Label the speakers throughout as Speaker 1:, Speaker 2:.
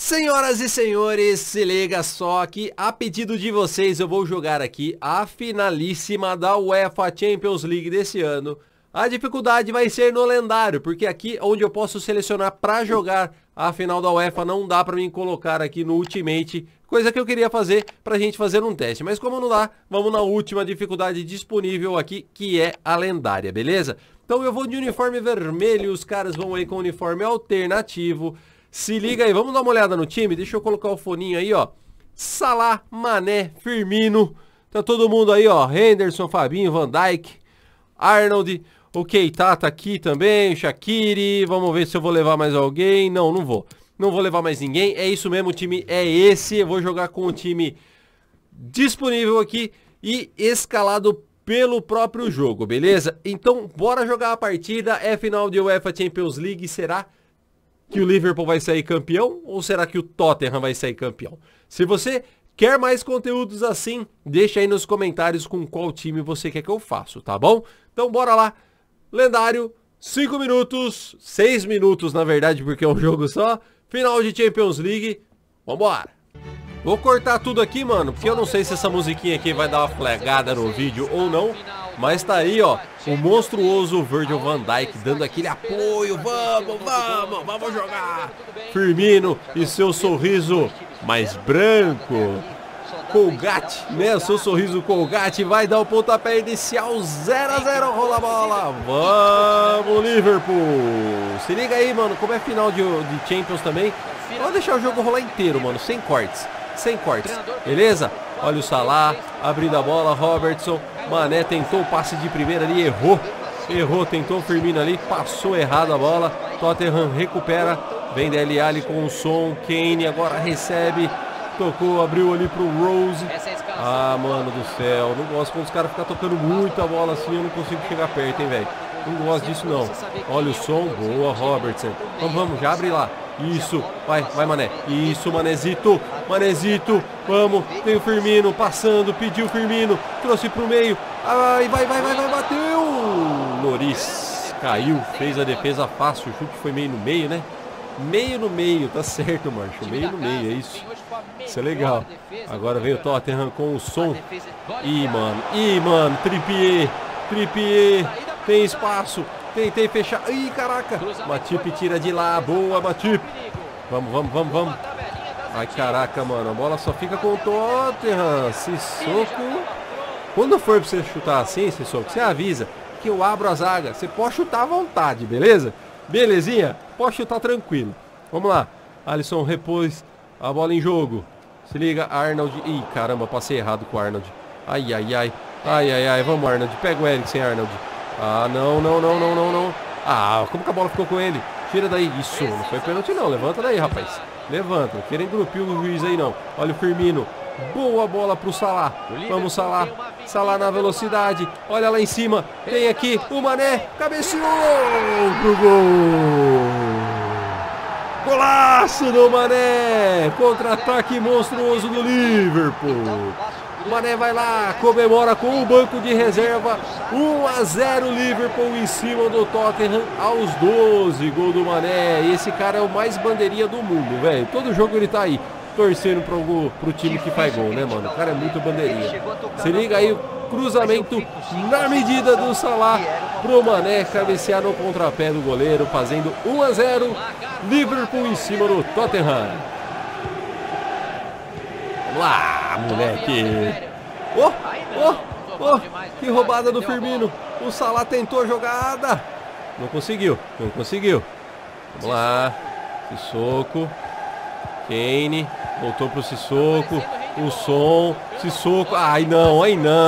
Speaker 1: Senhoras e senhores, se liga só que a pedido de vocês eu vou jogar aqui a finalíssima da UEFA Champions League desse ano. A dificuldade vai ser no lendário, porque aqui onde eu posso selecionar para jogar a final da UEFA não dá para mim colocar aqui no Ultimate, coisa que eu queria fazer pra gente fazer um teste. Mas como não dá, vamos na última dificuldade disponível aqui, que é a lendária, beleza? Então eu vou de uniforme vermelho, os caras vão aí com uniforme alternativo. Se liga aí, vamos dar uma olhada no time, deixa eu colocar o foninho aí, ó. Salah, Mané, Firmino, tá todo mundo aí, ó. Henderson, Fabinho, Van Dijk, Arnold, o Keita tá aqui também, o Shaqiri. Vamos ver se eu vou levar mais alguém. Não, não vou. Não vou levar mais ninguém, é isso mesmo, o time é esse. Eu vou jogar com o time disponível aqui e escalado pelo próprio jogo, beleza? Então, bora jogar a partida, é final de UEFA Champions League, será que o Liverpool vai sair campeão ou será que o Tottenham vai sair campeão? Se você quer mais conteúdos assim, deixa aí nos comentários com qual time você quer que eu faça, tá bom? Então bora lá, lendário, 5 minutos, 6 minutos na verdade, porque é um jogo só, final de Champions League, vambora! Vou cortar tudo aqui, mano, porque eu não sei se essa musiquinha aqui vai dar uma flagada no vídeo ou não. Mas tá aí, ó, o monstruoso Virgil van Dijk dando aquele apoio. Vamos jogar! Firmino e seu sorriso mais branco. Colgate, né? O seu sorriso Colgate vai dar o pontapé inicial. 0 a 0, rola a bola. Vamos, Liverpool! Se liga aí, mano, como é final de Champions também. Vou deixar o jogo rolar inteiro, mano, sem cortes. Sem cortes, beleza? Olha o Salah, abrindo a bola, Robertson, Mané tentou o passe de primeira ali, errou, tentou o Firmino ali, passou errado a bola, Tottenham recupera, vem Dele Alli com o Son, Kane agora recebe, tocou, abriu ali pro Rose. Ah, mano do céu, não gosto quando os caras ficam tocando muito a bola assim, eu não consigo chegar perto, hein, velho. Não gosto disso não. Olha o Son, boa, Robertson. Vamos, já abre lá. Isso, vai Mané. Isso, Manezito, vamos. Tem o Firmino passando, pediu o Firmino, trouxe pro meio. Ai, vai, bateu. Loris caiu, fez a defesa fácil. O chute foi meio no meio, né? Meio no meio, tá certo, Marcho. Meio no meio, é isso. Isso é legal. Agora vem o Tottenham com o Son. Ih, mano, Trippier. Tem espaço. Tentei fechar. Ih, caraca. Matip tira de lá. Boa, Matip. Vamos. Ai, caraca, mano. A bola só fica com o Tottenham. Sissoko. Quando for pra você chutar assim, Sissoko, você avisa que eu abro a zaga. Você pode chutar à vontade, beleza? Belezinha? Pode chutar tranquilo. Vamos lá. Alisson repôs a bola em jogo. Se liga, Arnold. Ih, caramba, passei errado com o Arnold. Ai. Vamos, Arnold. Pega o Eriksen, Arnold. Ah, não. Ah, como que a bola ficou com ele? Tira daí. Isso, não foi pênalti não. Levanta daí, rapaz. Levanta. Não querem engrupir o juiz aí, não. Olha o Firmino. Boa bola pro Salah. Vamos, Salah. Salah na velocidade. Olha lá em cima. Tem aqui o Mané. Cabeceou pro gol. Golaço do Mané. Contra-ataque monstruoso do Liverpool. Mané vai lá, comemora com o banco de reserva. 1 a 0 Liverpool em cima do Tottenham aos 12. Gol do Mané. E esse cara é o mais bandeirinha do mundo, velho. Todo jogo ele tá aí, torcendo pro time que faz gol, né, mano? O cara é muito bandeirinha. Se liga aí, o cruzamento na medida do Salah pro Mané cabecear no contrapé do goleiro, fazendo 1 a 0 Liverpool em cima do Tottenham. Vamos lá, moleque. Que roubada do Firmino. O Salah tentou a jogada. Não conseguiu. Vamos lá. Sissoko. Kane. Voltou pro Sissoko. O Son. Sissoko. Ai não,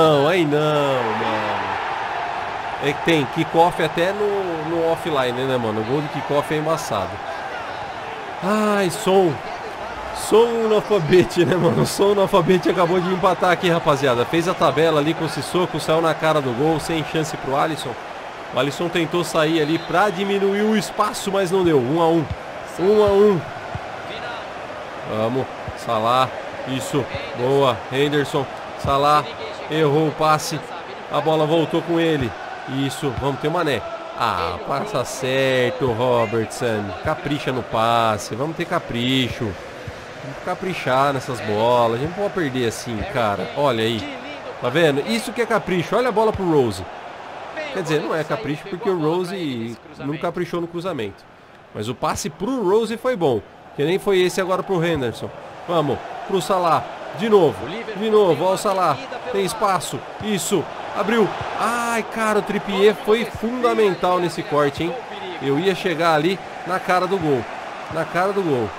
Speaker 1: mano. É que tem kickoff até no offline, né, mano? O gol de kickoff é embaçado. Ai, Son no alfabete, né, mano? Son no alfabete acabou de empatar aqui, rapaziada. Fez a tabela ali com o Sissoko, saiu na cara do gol, sem chance pro Alisson. O Alisson tentou sair ali pra diminuir o espaço, mas não deu. 1 a 1. Vamos, Salah. Isso, boa. Henderson, Salah. Errou o passe. A bola voltou com ele. Isso, vamos ter o Mané. Ah, passa certo, Robertson. Capricha no passe, vamos ter capricho. Tem que caprichar nessas bolas. A gente não pode perder assim, cara. Olha aí. Tá vendo? Isso que é capricho. Olha a bola pro Rose. Quer dizer, não é capricho porque o Rose não caprichou no cruzamento. Mas o passe pro Rose foi bom. Que nem foi esse agora pro Henderson. Vamos, pro Salah. De novo, ó o Salah. Tem espaço, isso. Abriu. Ai, cara, o Trippier foi fundamental nesse corte, hein. Eu ia chegar ali na cara do gol. Na cara do gol.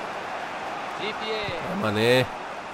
Speaker 1: Mané.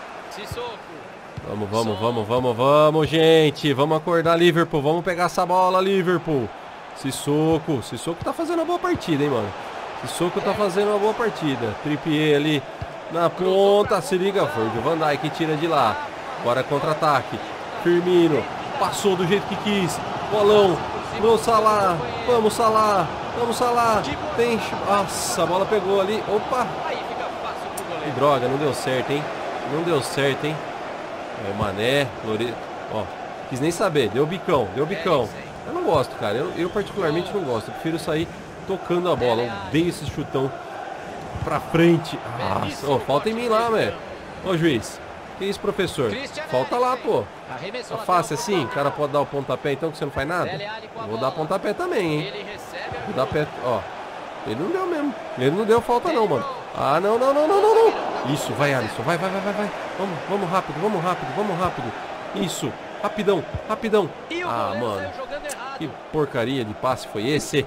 Speaker 1: Vamos, gente. Vamos acordar, Liverpool. Vamos pegar essa bola, Liverpool. Sissoko tá fazendo uma boa partida, hein, mano. Sissoko tá fazendo uma boa partida. Trippier ali na ponta. Se liga, foi o Van Dijk, tira de lá. Bora contra-ataque. Firmino. Passou do jeito que quis. Bolão. No Salah. Vamos, Salah. Vamos, Salah. Tem... Nossa, a bola pegou ali. Opa. Que droga, não deu certo, hein. Não deu certo, hein. É o Mané. Ó, quis nem saber. Deu bicão. Eu não gosto, cara. Eu particularmente não gosto. Eu prefiro sair tocando a bola. Eu odeio esse chutão pra frente. Nossa, oh, falta em mim lá, velho. Ô, juiz. Que isso, professor? Falta lá, pô. Tá fácil assim? O cara pode dar o pontapé então que você não faz nada? Vou dar pontapé também, hein. Vou dar pé, ó. Ele não deu mesmo. Ele não deu falta não, mano. Ah, não. Isso, vai, Alisson. Vai. Vamos rápido. Isso. Rapidão. Ah, mano. Que porcaria de passe foi esse?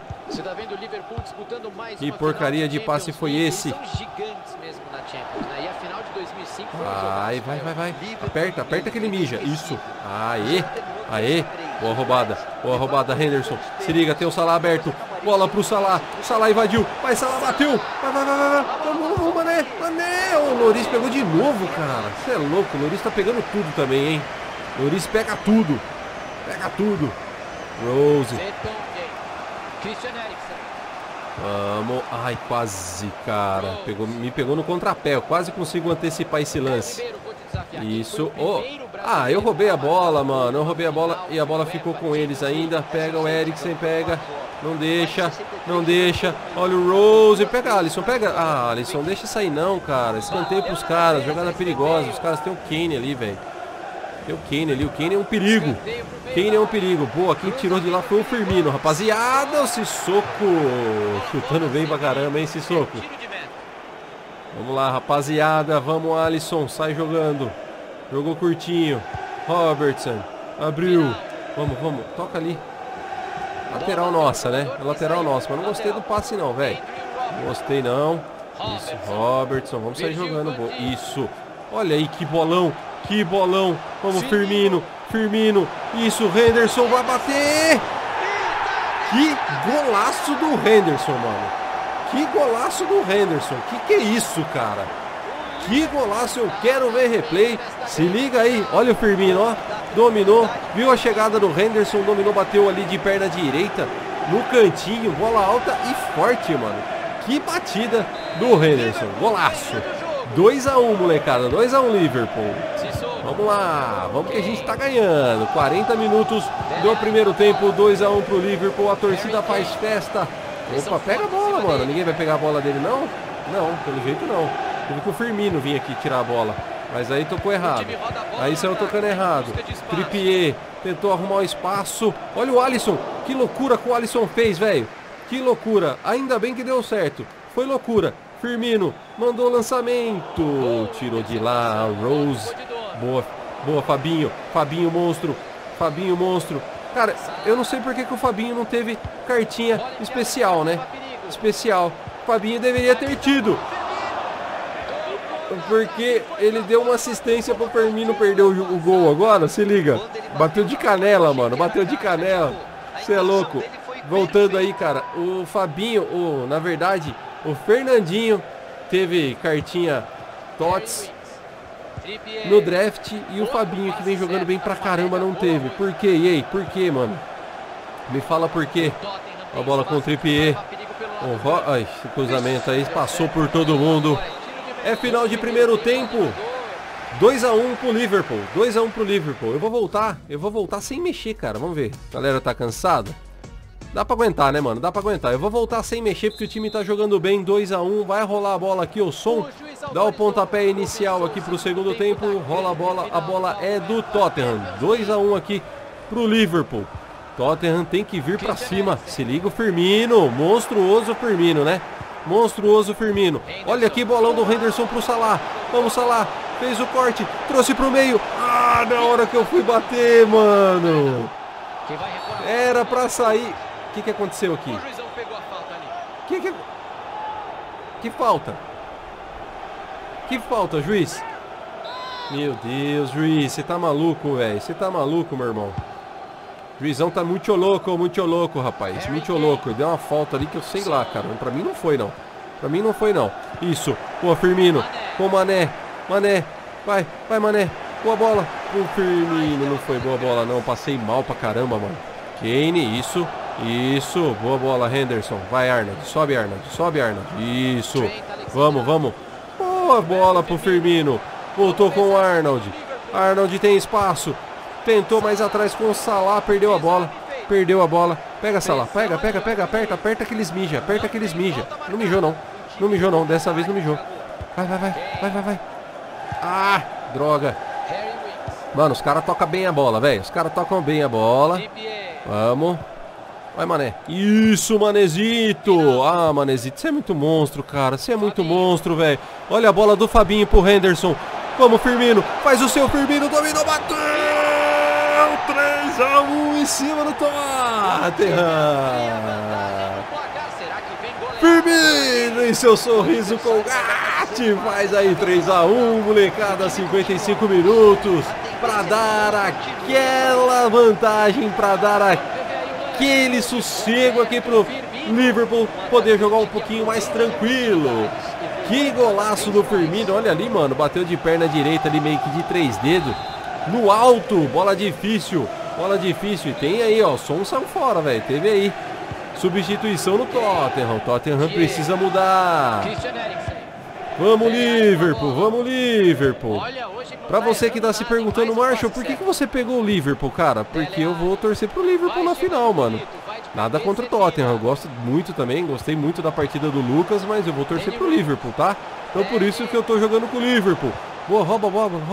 Speaker 1: Que porcaria de passe foi esse? Vai. Aperta que ele mija. Isso. Aê. Boa roubada, Henderson. Se liga, tem o Salah aberto. Bola pro Salah. Salah invadiu. Vai, Salah bateu. Vai. Vamos, Mané. O Lloris pegou de novo, cara. Você é louco. O Lloris tá pegando tudo também, hein. O Lloris pega tudo. Rose. Vamos. Ai, quase, cara. Me pegou no contrapé. Eu quase consigo antecipar esse lance. Isso. Eu roubei a bola, mano. Eu roubei a bola e a bola ficou com eles ainda. Pega o Eriksen, pega. Não deixa. Olha o Rose. Pega, Alisson. Alisson, deixa sair não, cara. Escanteio pros caras. Jogada perigosa. Os caras têm o Kane ali, velho. Tem o Kane ali. O Kane é um perigo. Boa, quem tirou de lá foi o Firmino, rapaziada. O Sissoko. Chutando bem pra caramba, hein, Sissoko. Vamos lá, rapaziada. Vamos, Alisson. Sai jogando. Jogou curtinho. Robertson. Abriu. Vamos. Toca ali. Lateral nossa, né? É lateral nossa. Mas não gostei do passe não, velho. Não gostei não. Isso, Robertson. Vamos sair jogando. Isso. Olha aí, que bolão. Vamos, Firmino. Isso, Henderson vai bater. Que golaço do Henderson, mano. Que é isso, cara? Que golaço, eu quero ver replay. Se liga aí, olha o Firmino, ó. Dominou, viu a chegada do Henderson, dominou, bateu ali de perna direita, no cantinho, bola alta e forte, mano. Que batida do Henderson, golaço. 2-1, molecada, 2-1 Liverpool. Vamos lá, vamos que a gente tá ganhando. 40 minutos do primeiro tempo, 2-1 pro Liverpool, a torcida faz festa. Opa, pega a bola, mano. Ninguém vai pegar a bola dele, não? Não, pelo jeito não. Teve que o Firmino vir aqui tirar a bola. Mas aí tocou errado. Aí saiu tocando errado. Trippier tentou arrumar o espaço. Olha o Alisson. Que loucura que o Alisson fez, velho. Que loucura. Ainda bem que deu certo. Foi loucura. Firmino mandou o lançamento. Tirou de lá. Rose. Boa, Fabinho. Fabinho monstro. Cara, eu não sei porque que o Fabinho não teve cartinha especial, né? Especial. O Fabinho deveria ter tido. Porque ele deu uma assistência pro Firmino perder o gol agora, se liga. Bateu de canela, mano. Você é louco. Voltando aí, cara. O Fabinho, na verdade, o Fernandinho teve cartinha TOTS no draft e o Fabinho, que vem jogando bem pra caramba, não teve. Por quê? E aí? Por quê, mano? Me fala por quê. A bola com o Trippier. Ai, esse cruzamento aí passou por todo mundo. É final de primeiro tempo. 2-1 pro Liverpool. 2-1 pro Liverpool. Eu vou voltar sem mexer, cara. Vamos ver. A galera tá cansada? Dá pra aguentar, né, mano? Dá pra aguentar. Eu vou voltar sem mexer porque o time tá jogando bem. 2 a 1. Vai rolar a bola aqui, o som. Dá o pontapé inicial aqui pro segundo tempo. Rola a bola. A bola é do Tottenham. 2 a 1 aqui pro Liverpool. Tottenham tem que vir pra cima. Se liga o Firmino. Monstruoso Firmino, né? Monstruoso Firmino. Olha aqui, bolão do Henderson pro Salah. Vamos, Salah. Fez o corte. Trouxe pro meio. Ah, na hora que eu fui bater, mano. Era pra sair. O que aconteceu aqui? Que falta? Que falta, juiz? Meu Deus, juiz. Você tá maluco, velho. Você tá maluco, meu irmão. O juizão tá muito louco, rapaz. Muito louco. Deu uma falta ali que eu sei lá, cara. Pra mim não foi, não. Pra mim não foi, não. Isso. Boa, Firmino. Com o Mané. Mané. Vai, Mané. Boa bola. O Firmino. Não foi boa bola, não. Passei mal pra caramba, mano. Kane, isso. Isso. Boa bola, Henderson. Vai, Arnold. Sobe, Arnold. Sobe, Arnold. Isso. Vamos. Boa bola pro Firmino. Voltou com o Arnold. Arnold tem espaço. Tentou mais atrás com o Salah, perdeu a bola. Pega, Salah, pega, aperta que eles mijam, Não mijou não, dessa vez não mijou. Vai. Ah, droga. Mano, os caras tocam bem a bola, velho. Vamos. Vai, Mané. Isso, Manezito. Ah, Manezito, você é muito monstro, cara. Você é muito monstro, velho. Olha a bola do Fabinho pro Henderson. Vamos, Firmino. Faz o seu, Firmino. Dominou, bateu. 3 a 1 em cima do Tottenham. Firmino em seu sorriso Colgate. Faz aí 3 a 1, molecada. 55 minutos. Pra dar aquela vantagem. Pra dar aquele sossego aqui pro Liverpool poder jogar um pouquinho mais tranquilo. Que golaço do Firmino. Olha ali, mano. Bateu de perna direita ali, meio que de 3 dedos. No alto. Bola difícil. E tem aí, ó. O som saiu fora, velho. Teve aí. Substituição no Tottenham. O Tottenham precisa mudar. Vamos, Liverpool. Pra você que tá se perguntando, Marshall, por que você pegou o Liverpool, cara? Porque eu vou torcer pro Liverpool na final, mano. Nada contra o Tottenham, eu gosto muito também, gostei muito da partida do Lucas, mas eu vou torcer pro Liverpool, tá? Então por isso que eu tô jogando com o Liverpool. Boa, rouba.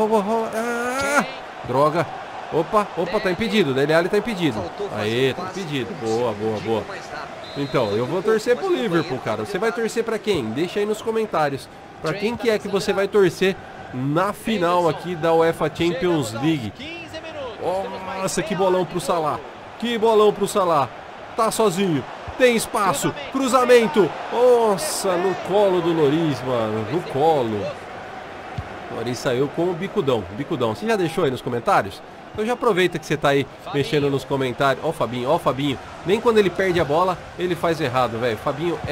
Speaker 1: Ah, droga. Opa, tá impedido, Dele Alli tá impedido. Aê, tá impedido. Boa. Então, eu vou torcer pro Liverpool, cara. Você vai torcer pra quem? Deixa aí nos comentários. Pra quem que é que você vai torcer na final aqui da UEFA Champions League? Nossa, que bolão pro Salah. Tá sozinho. Tem espaço. Cruzamento. Nossa, no colo do Lloris, mano. No colo. O Lloris saiu com o bicudão. Você já deixou aí nos comentários? Então já aproveita que você tá aí mexendo nos comentários. Ó o Fabinho. Nem quando ele perde a bola, ele faz errado, velho. Fabinho é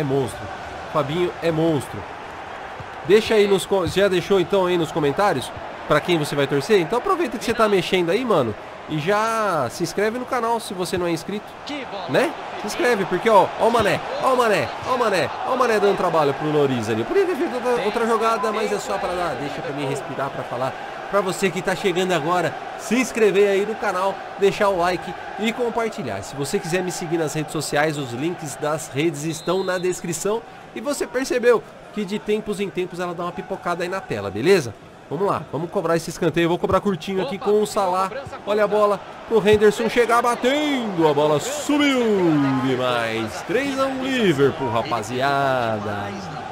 Speaker 1: monstro. Deixa aí já deixou então aí nos comentários pra quem você vai torcer? Então aproveita que você tá mexendo aí, mano. E já se inscreve no canal se você não é inscrito, né? Se inscreve, porque ó o Mané dando trabalho pro Lloris ali. Podia ter feito outra jogada, mas é só pra dar, deixa pra mim respirar pra falar. Pra você que tá chegando agora, se inscrever aí no canal, deixar o like e compartilhar. Se você quiser me seguir nas redes sociais, os links das redes estão na descrição. E você percebeu que de tempos em tempos ela dá uma pipocada aí na tela, beleza? Vamos lá, vamos cobrar esse escanteio. Eu vou cobrar curtinho aqui com o Salah. Olha a bola pro Henderson chegar batendo. A bola subiu demais. 3 a 1 Liverpool, rapaziada.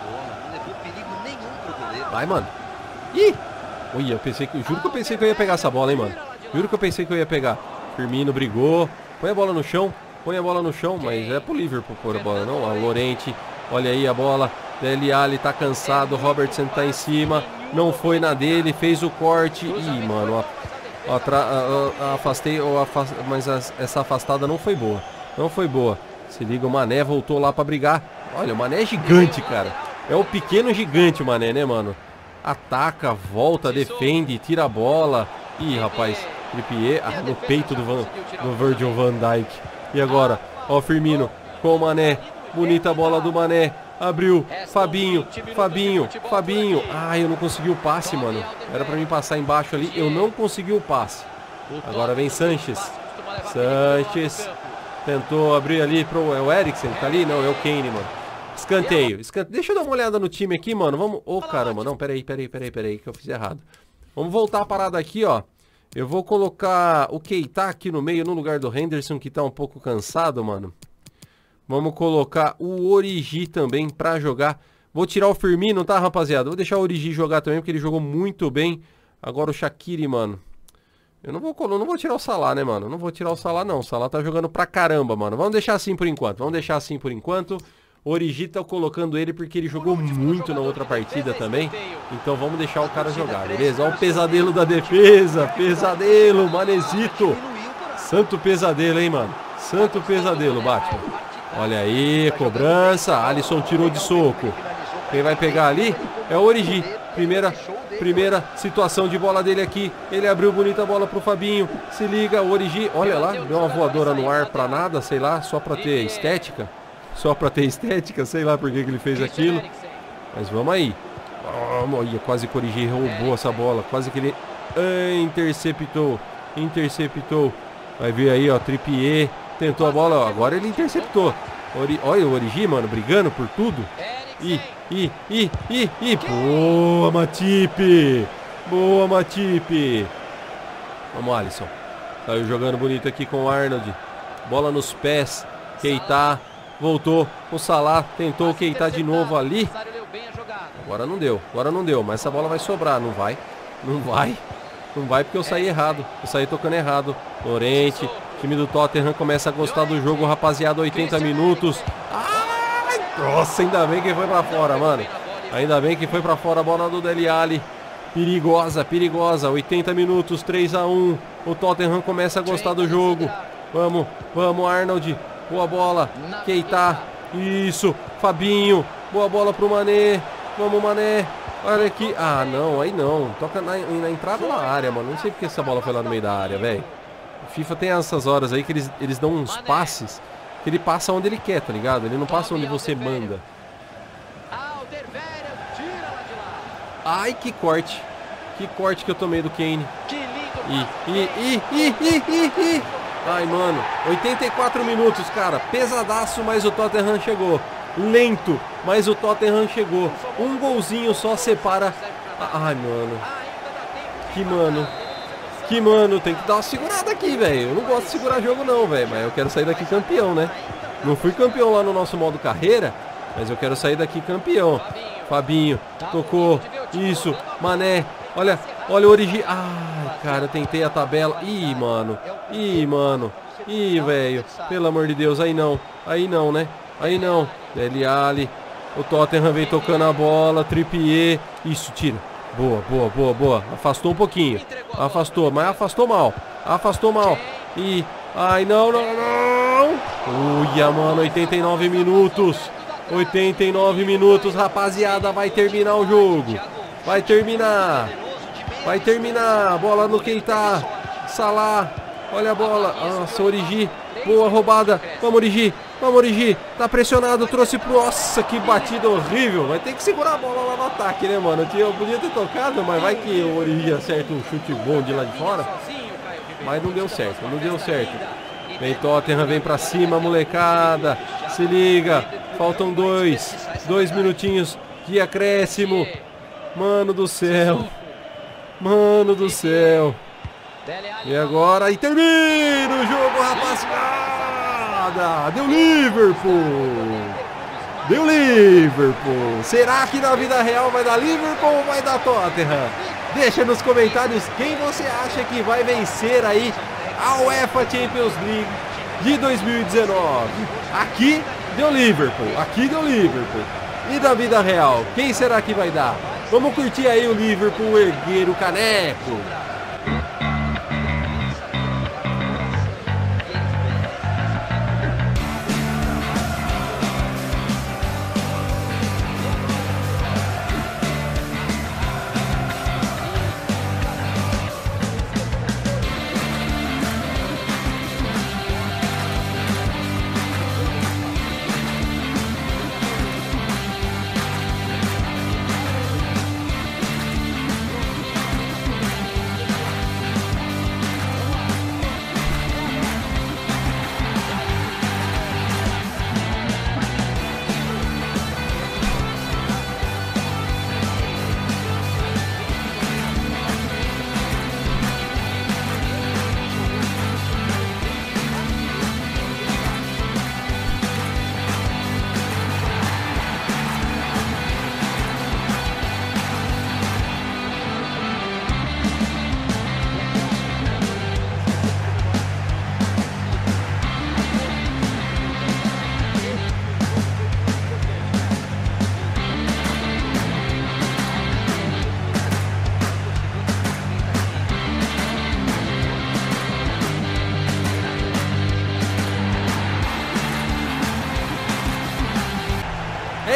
Speaker 1: Vai, mano. Ih! Olha, juro que eu pensei que eu ia pegar essa bola, hein, mano. Firmino brigou. Põe a bola no chão, mas é pro Liverpool pôr a bola, não. O Llorente, olha aí a bola. Dele Alli tá cansado, Robertson tá em cima. Não foi na dele, fez o corte. Ih, mano, mas essa afastada não foi boa. Se liga, o Mané voltou lá pra brigar. Olha, o Mané é gigante, cara. É o pequeno gigante o Mané, né, mano? Ataca, volta, defende, tira a bola. Ih, rapaz, Trippier no peito do Virgil van Dijk. E agora, ó o Firmino com o Mané. Bonita bola do Mané. Abriu, Fabinho. Ah, eu não consegui o passe, mano. Era pra mim passar embaixo ali, eu não consegui o passe. Agora vem Sanches. Tentou abrir ali pro... É o Eriksen que tá ali? Não, é o Kane, mano. Escanteio. Deixa eu dar uma olhada no time aqui, mano. Vamos... Ô, caramba. Não, peraí, que eu fiz errado. Vamos voltar a parada aqui, ó. Eu vou colocar o Keita aqui no meio, no lugar do Henderson, que tá um pouco cansado, mano. Vamos colocar o Origi também pra jogar. Vou tirar o Firmino, tá, rapaziada? Vou deixar o Origi jogar também, porque ele jogou muito bem. Agora o Shaqiri, mano. Eu não vou tirar o Salah, né, mano? Não vou tirar o Salah, não. O Salah tá jogando pra caramba, mano. Vamos deixar assim por enquanto. O Origi tá colocando ele porque ele jogou muito na outra partida também. Então vamos deixar o cara jogar, beleza? Olha o pesadelo da defesa. Pesadelo, Manezito. Santo pesadelo, hein, mano? Santo pesadelo, Batman. Olha aí, cobrança. Alisson tirou de soco. Quem vai pegar ali é o Origi. Primeira situação de bola dele aqui. Ele abriu bonita bola pro Fabinho. Se liga, o Origi. Olha lá, deu uma voadora no ar pra nada, sei lá, só pra ter estética. Sei lá por que ele fez aquilo. Mas vamos aí. Olha, quase que o Origi roubou essa bola. Quase que ele interceptou. Vai ver aí, ó, Trippier. Tentou a bola, ó, agora ele interceptou. Olha o Origi, mano, brigando por tudo. Boa, Matip. Vamos, Alisson. Saiu jogando bonito aqui com o Arnold. Bola nos pés. Keita. Voltou. O Salah tentou o Keita de novo ali. Agora não deu. Mas essa bola vai sobrar. Não vai porque eu saí errado. Eu saí tocando errado. Lorente. Time do Tottenham começa a gostar do jogo, rapaziada. 80 minutos. Ai, nossa, ainda bem que foi pra fora, mano. Ainda bem que foi pra fora a bola do Dele Alli. Perigosa. 80 minutos, 3-1. O Tottenham começa a gostar do jogo. Vamos, Arnold. Boa bola. Keita. Isso. Fabinho. Boa bola pro Mané. Vamos, Mané. Olha aqui. Ah, não. Aí não. Toca na entrada da área, mano. Não sei porque essa bola foi lá no meio da área, velho. O FIFA tem essas horas aí que eles dão uns passes que ele passa onde ele quer, tá ligado? Ele não passa onde você manda. Ai, que corte. Que corte que eu tomei do Kane. Ai, mano. 84 minutos, cara. Pesadaço, mas o Tottenham chegou. Lento, mas o Tottenham chegou. Um golzinho só separa. Ai, mano. Que mano, tem que dar uma segurada aqui, velho. Eu não gosto de segurar jogo não, velho. Mas eu quero sair daqui campeão, né? Não fui campeão lá no nosso modo carreira, mas eu quero sair daqui campeão. Fabinho, tocou. Isso, Mané. Olha o Origi. Ai, cara, eu tentei a tabela. Ih, mano. Ih, velho. Pelo amor de Deus, aí não, né? Aí não. Dele Alli. O Tottenham vem tocando a bola. Trippier. Isso, tira. Boa. Afastou um pouquinho. Mas afastou mal. Ai, não. Uia, mano, 89 minutos. 89 minutos, rapaziada. Vai terminar o jogo. Vai terminar. Bola no Keita. Salah. Olha a bola. Nossa, Origi. Boa roubada. Vamos, Origi. Tá pressionado. Trouxe pro... Nossa, que batida horrível. Vai ter que segurar a bola lá no ataque, né, mano? Eu podia ter tocado, mas vai que o Origi acerta um chute bom de lá de fora. Mas não deu certo. Vem Tottenham, vem pra cima, molecada. Se liga. Faltam 2 minutinhos de acréscimo. Mano do céu. E agora, e termina o jogo, rapaziada. Deu Liverpool. Será que na vida real vai dar Liverpool ou vai dar Tottenham? Deixa nos comentários quem você acha que vai vencer aí a UEFA Champions League de 2019. Aqui deu Liverpool. E da vida real, quem será que vai dar? Vamos curtir aí o Liverpool erguer o caneco.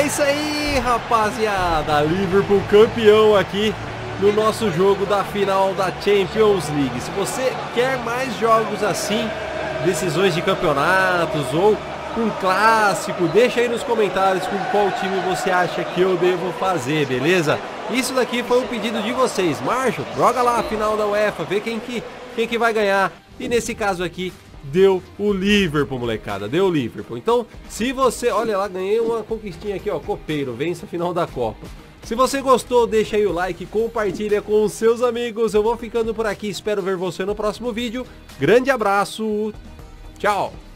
Speaker 1: isso aí, rapaziada. Liverpool campeão aqui no nosso jogo da final da Champions League. Se você quer mais jogos assim, decisões de campeonatos ou um clássico, deixa aí nos comentários com qual time você acha que eu devo fazer, beleza? Isso daqui foi um pedido de vocês. Marshall, joga lá a final da UEFA, vê quem que vai ganhar. E nesse caso aqui, deu o Liverpool, molecada, deu o Liverpool. Então, se você... Olha lá, ganhei uma conquistinha aqui, ó, copeiro, vence a final da Copa. Se você gostou, deixa aí o like, compartilha com os seus amigos. Eu vou ficando por aqui, espero ver você no próximo vídeo. Grande abraço, tchau!